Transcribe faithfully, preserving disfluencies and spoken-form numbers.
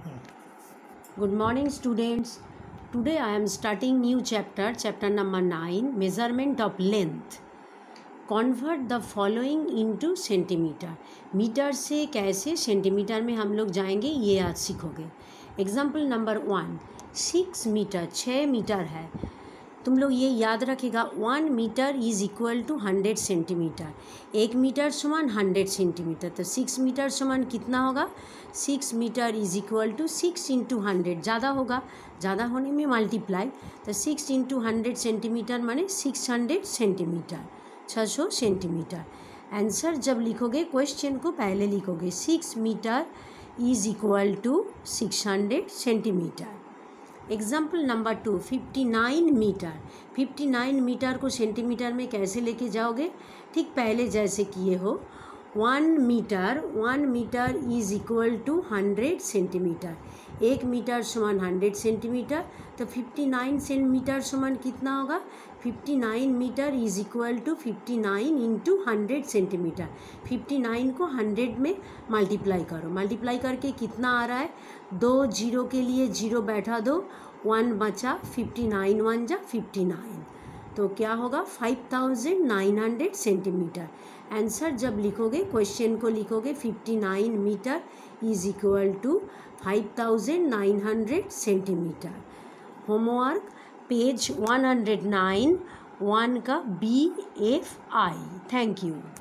Good morning, students. Today I am starting new chapter, chapter number nine, measurement of length. Convert the following into centimeter. Metre से कैसे centimetre में हम लोग जाएंगे ये आज सीखोगे. Example number one, six metre छः मीटर है. तुम लोग ये याद रखेगा, one metre is equal to hundred centimetre. एक मीटर समान हंड्रेड सेंटीमीटर. तो सिक्स मीटर समान कितना होगा? Six metre is equal to six into hundred. ज़्यादा होगा, ज़्यादा होने में मल्टीप्लाई. तो सिक्स इंटू हंड्रेड सेंटीमीटर माने सिक्स हंड्रेड सेंटीमीटर, छः सौ सेंटीमीटर. आंसर जब लिखोगे क्वेश्चन को पहले लिखोगे six metre is equal to six hundred centimetre. Example number two, fifty nine metre. Fifty nine metre को सेंटीमीटर में कैसे लेके जाओगे? ठीक पहले जैसे किए हो. One metre one metre is equal to hundred centimetre. एक मीटर समान हंड्रेड सेंटीमीटर. तो फिफ्टी नाइन सेंटीमीटर समान कितना होगा? Fifty nine metre is equal to fifty nine into hundred centimetre. Fifty nine को हंड्रेड में मल्टीप्लाई करो. मल्टीप्लाई करके कितना आ रहा है? दो जीरो के लिए जीरो बैठा दो, वन बचा, फिफ्टी नाइन वन जा फिफ्टी नाइन. तो क्या होगा? Five thousand nine hundred centimetre. Answer जब लिखोगे क्वेश्चन को लिखोगे fifty nine metre is equal to five thousand nine hundred centimetre. Homework page one hundred nine, one का B F I. Thank you.